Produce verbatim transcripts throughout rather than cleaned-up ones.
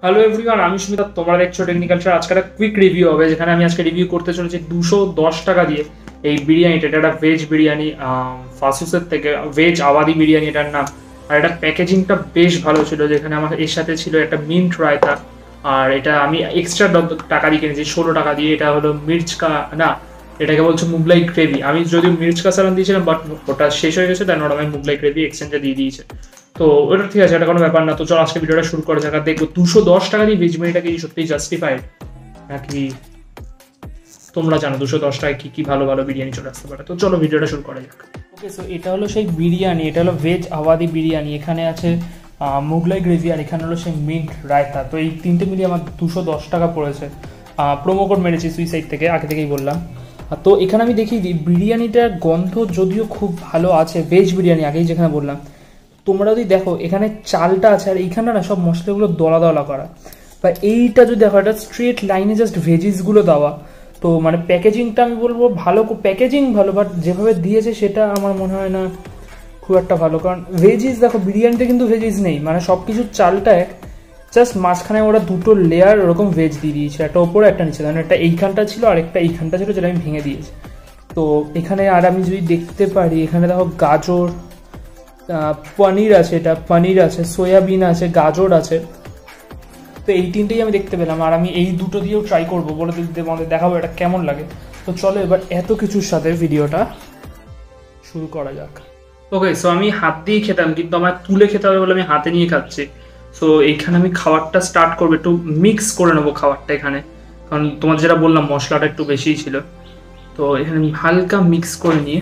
Hello everyone, আমি সুমিতা, তোমরা দেখছো টেকনিক্যাল স্টার। আজকে একটা কুইক রিভিউ হবে, যেখানে আমি আজকে রিভিউ করতে চলেছি দুশো দশ টাকা দিয়ে এই বিরিয়ানিটা। এটা একটা ভেজ বিরিয়ানি, ফাসুসের থেকে ভেজ আওয়াদি বিরিয়ানি এটার নাম। আর এটা প্যাকেজিংটা বেশ ভালো ছিল, যেখানে আমার এর সাথে ছিল একটা মিন্ট রায়তা। আর এটা আমি এক্সট্রা টাকা দিয়ে কিনেছি, ষোলো টাকা দিয়ে। এটা হলো মির্চ কা না, এটাকে বলছে মুগলাই গ্রেভি। আমি যদিও মির্চ কা সালান দিয়েছিলাম, বাট ওটা শেষ হয়ে গেছে, তাই ওটা আমি মুগলাই গ্রেভি এক্সচেঞ্জে দিয়ে দিয়েছে। তো ওটা ঠিক আছে, এটা কোনো ব্যাপার না। তো চলো আজকে ভিডিওটা শুরু করা যাক। আর দেখবো দুশো দশ টাকা দিয়ে ভেজ বিরিয়ানিটা কি সত্যিই জাস্টিফাইড, নাকি তোমরা জানো দুশো দশ টাকায় কি কি ভালো ভালো বিরিয়ানি চলে আসতে পারে। তো চলো ভিডিওটা শুরু করা যাক। ওকে, সো এটা হলো সেই বিরিয়ানি, এটা হলো ভেজ আওয়াদি বিরিয়ানি। এখানে আছে মুগলাই গ্রেভি, আর এখানে হলো সেই মিন্ট রায়তা। তো এই তিনটে মিলিয়ে আমার দুশো দশ টাকা পড়েছে। প্রোমো কোড মেরেছি সুইসাইড থেকে, আগে থেকেই বললাম। তো এখানে আমি দেখিয়ে দিই, বিরিয়ানিটার গন্ধ যদিও খুব ভালো আছে, ভেজ বিরিয়ানি আগেই যেখানে বললাম। তোমরা যদি দেখো এখানে চালটা আছে, আর এইখানটা না সব মশলাগুলো দলা দলা করা। বা এইটা যদি দেখো, এটা স্ট্রেট লাইনে জাস্ট ভেজিসগুলো দেওয়া। তো মানে প্যাকেজিংটা আমি বলবো ভালো, প্যাকেজিং ভালো, বাট যেভাবে দিয়েছে সেটা আমার মনে হয় না খুব একটা ভালো। কারণ ভেজিস দেখো, বিরিয়ানিতে কিন্তু ভেজিস নেই, মানে সব কিছুর চালটা এক, জাস্ট মাঝখানে ওরা দুটো লেয়ার ওরকম ভেজ দিয়ে দিয়েছে, একটা ওপরে একটা নিচে। কারণ একটা এইখানটা ছিল আর একটা এইখানটা ছিল, যেটা আমি ভেঙে দিয়েছি। তো এখানে আর আমি যদি দেখতে পারি, এখানে দেখো গাজর, পনির আছে, এটা পনির আছে, সয়াবিন আছে, গাজর আছে। তো এই তিনটেই আমি দেখতে পেলাম, আর আমি এই দুটো দিয়েও ট্রাই করবো, বলে তোমাদের দেখাবো এটা কেমন লাগে। তো চলো এবার এত কিছুর সাথে ভিডিওটা শুরু করা যাক। ওকে, সো আমি হাত দিয়ে খেতাম, কিন্তু আমার তুলে খেতে হবে বলে আমি হাতে নিয়ে খাচ্ছি। সো এইখানে আমি খাবারটা স্টার্ট করবো, একটু মিক্স করে নেবো খাবারটা এখানে, কারণ তোমার যেটা বললাম মশলাটা একটু বেশিই ছিল। তো এখানে আমি হালকা মিক্স করে নিয়ে,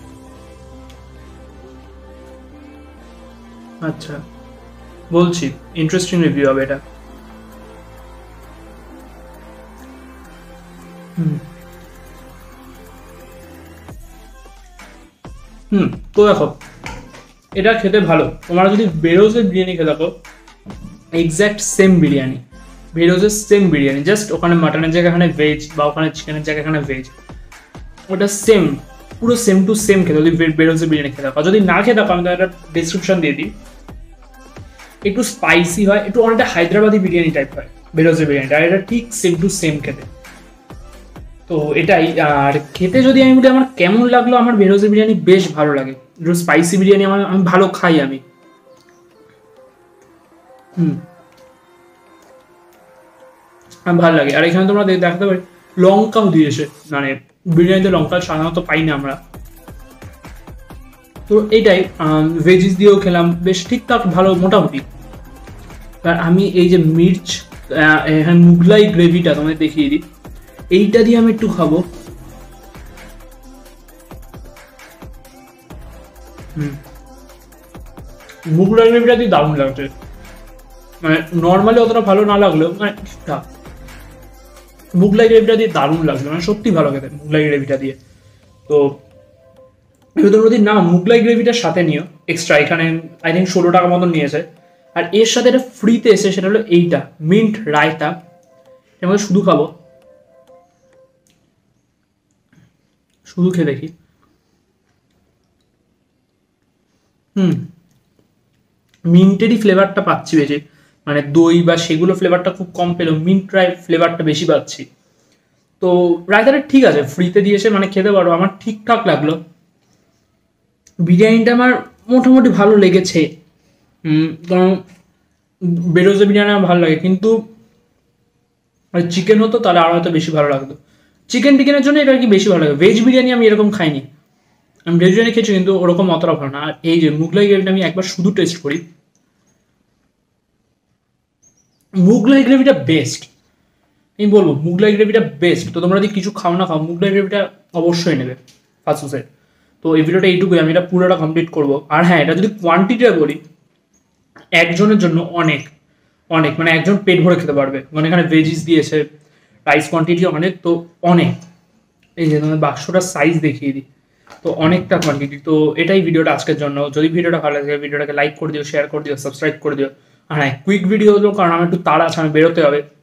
আচ্ছা বলছি ইন্টারেস্টিং রিভিউ হবে এটা। হুম হুম তো দেখো, এটা খেতে ভালো। তোমরা যদি বেরোজের বিরিয়ানি খেতে থাকো, এক্স্যাক্ট সেম বিরিয়ানি, বেরোজের সেম বিরিয়ানি, জাস্ট ওখানে মাটনের জায়গায় এখানে ভেজ, বা ওখানে চিকেনের জায়গায় এখানে ভেজ, ওটা সেম, পুরো সেম টু সেম খেতে। যদি বেরোজের বিরিয়ানি খেতে থাকো, যদি না খেতে থাকো আমি তো একটা ডিসক্রিপশন দিয়ে দিই। একটু স্পাইসি হয়, একটু অনেকটা হায়দ্রাবাদি বিরিয়ানি টাইপ হয় বেরোজের বিরিয়ানিটা, আর এটা ঠিক সেম টু সেম খেতে। তো এটাই। আর খেতে যদি আমি বলি আমার কেমন লাগলো, আমার বেরোজের বিরিয়ানি বেশ ভালো লাগে। একটু স্পাইসি বিরিয়ানি আমার, আমি ভালো খাই আমি। হুম আমার ভালো লাগে। আর এখানে তোমরা দেখতে পারি লঙ্কাও দিয়েছে, মানে বিরিয়ানিতে লঙ্কা সাধারণত পাই না আমরা। তো এইটাই, ভেজিস দিয়েও খেলাম, বেশ ঠিকঠাক ভালো মোটামুটি। আর আমি এই যে মির্চ, হ্যাঁ মুগলাই গ্রেভিটা তোমাদের দেখিয়ে দিই, এইটা দিয়ে আমি একটু খাবো। হুম মুগলাই গ্রেভিটা দিয়ে দারুণ লাগছে, মানে নর্মালি অতটা ভালো না লাগলেও মানে ঠিকঠাক। মুগলাই গ্রেভিটা দিয়ে দারুণ লাগলো, মানে সত্যি ভালো খেতে মুগলাই গ্রেভিটা দিয়ে। তো এবার তোমরা যদি না মুগলাই গ্রেভিটার সাথে নিও এক্সট্রা, এখানে আই থিঙ্ক ষোলো টাকা মতন নিয়েছে। আর এর সাথে এটা ফ্রিতে এসে, সেটা হলো এইটা মিন্ট রায়তা। এর মধ্যে শুধু খাবো, শুধু খেয়ে দেখি। হুম মিন্টেরই ফ্লেভারটা পাচ্ছি বেশি, মানে দই বা সেগুলো ফ্লেভারটা খুব কম পেলেও মিন্ট রাই ফ্লেভারটা বেশি পাচ্ছি। তো রায়তাটা ঠিক আছে, ফ্রিতে দিয়েছে মানে খেতে পারো, আমার ঠিকঠাক লাগলো। বিরিয়ানিটা আমার মোটামুটি ভালো লেগেছে। কারণ বেরোজে বিরিয়ানি আমার ভালো লাগে, কিন্তু চিকেন হতো তাহলে আরও হয়তো বেশি ভালো লাগতো। চিকেন টিকেনের জন্য এটা আর কি বেশি ভালো লাগে। ভেজ বিরিয়ানি আমি এরকম খাইনি, আমি ভেজ বিরিয়ানি খেয়েছি কিন্তু ওরকম অতটা ভালো না। আর এই যে মুগলাই গ্রেভিটা আমি একবার শুধু টেস্ট করি, মুগলাই গ্রেভিটা বেস্ট, আমি বলবো মুগলাই গ্রেভিটা বেস্ট। তো তোমরা যদি কিছু খাও না খাও, মুগলাই গ্রেভিটা অবশ্যই নেবে ফাসুসের। তো এই ভিডিওটা এইটুকুই, আমি এটা পুরোটা কমপ্লিট করবো। আর হ্যাঁ, এটা যদি কোয়ান্টিটিটা বলি, একজনের জন্য অনেক অনেক, মানে একজন পেট ভরে খেতে পারবে, মানে এখানে ভেজিস দিয়েছে, রাইস কোয়ান্টিটি অনেক, তো অনেক। এই যে তোমাদের বাক্সটার সাইজ দেখিয়ে দিই, তো অনেকটা কোয়ান্টিটি। তো এটাই ভিডিওটা আজকের জন্য। যদি ভিডিওটা ভালো লাগে ভিডিওটাকে লাইক করে দিও, শেয়ার করে দিও, সাবস্ক্রাইব করে দিও। আর হ্যাঁ কুইক ভিডিও হলো, কারণ আমার একটু তাড়া আছে, আমি বেরোতে হবে।